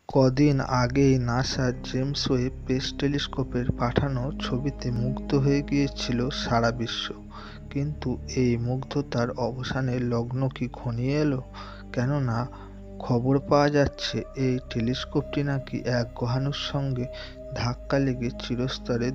কদিন আগেই নাসার জেমস ওয়েব স্পেস টেলিস্কোপের পাঠানো ছবিতে মুগ্ধ হয়ে গিয়েছিল সারা বিশ্ব। কিন্তু এই মুগ্ধতার অবসানের লগ্ন কি ঘনিয়ে এলো? কেননা খবর পাওয়া যাচ্ছে এই টেলিস্কোপটি নাকি এক গ্রহাণুর সঙ্গে ধাক্কা লেগে চিরস্তরে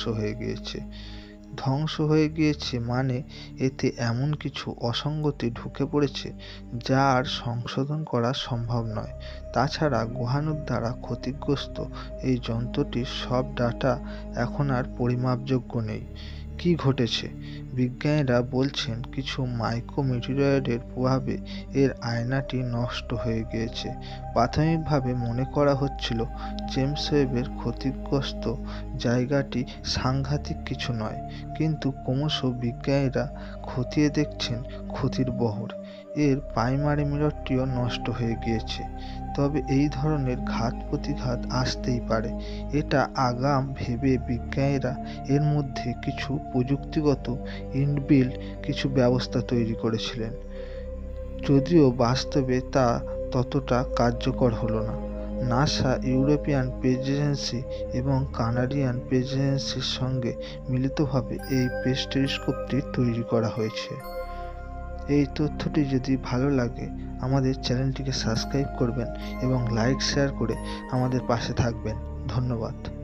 ধ্বংস হয়ে গিয়েছে মানে এতে এমন কিছু অসঙ্গতি ঢুকে পড়েছে যা আর সংশোধন করা সম্ভব নয়। তাছাড়া গ্রহাণুর দ্বারা ক্ষতিগ্রস্ত এই যন্ত্রটির সব ডাটা এখন আর পরিমাপযোগ্য নেই। কী ঘটেছে? বিজ্ঞানীরা বলছেন কিছু মাইক্রোমিটিরয়েডের প্রভাবে এর আয়নাটি নষ্ট হয়ে গিয়েছে। প্রাথমিকভাবে মনে করা হচ্ছিল জেমস ওয়েবের ক্ষতিগ্রস্ত জায়গাটি সাংঘাতিক কিছু নয়, কিন্তু ক্রমশ বিজ্ঞানীরা খতিয়ে দেখছেন ক্ষতির বহর। এর প্রাইমারি মিররটিও নষ্ট হয়ে গিয়েছে। তবে এই ধরনের ঘাত-প্রতিঘাত আসতেই পারে, এটা আগাম ভেবে বিজ্ঞানীরা এর মধ্যে কিছু প্রযুক্তিগত ইনবিল্ট কিছু ব্যবস্থা তৈরি করেছিলেন, যদিও বাস্তবে তা ততটা কার্যকর হলো না। নাসা, ইউরোপিয়ান স্পেস এজেন্সি এবং কানাডিয়ান স্পেস এজেন্সির সঙ্গে মিলিতভাবে এই স্পেস টেলিস্কোপটি তৈরি করা হয়েছে। এই তথ্যটি যদি ভালো লাগে আমাদের চ্যানেলটিকে সাবস্ক্রাইব করবেন এবং লাইক শেয়ার করে আমাদের পাশে থাকবেন। ধন্যবাদ।